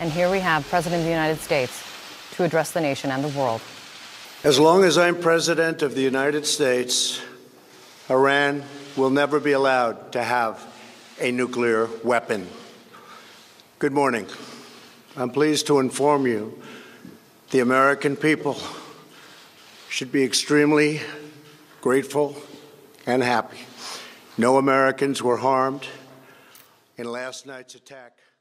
And here we have President of the United States to address the nation and the world. As long as I'm President of the United States, Iran will never be allowed to have a nuclear weapon. Good morning. I'm pleased to inform you the American people should be extremely grateful and happy. No Americans were harmed in last night's attack